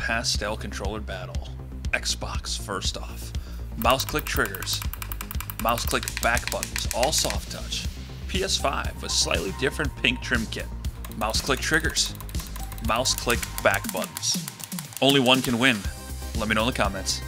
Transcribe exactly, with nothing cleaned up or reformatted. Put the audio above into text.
Pastel controller battle. Xbox first off. Mouse click triggers. Mouse click back buttons, all soft touch. P S five with slightly different pink trim kit. Mouse click triggers. Mouse click back buttons. Only one can win. Let me know in the comments.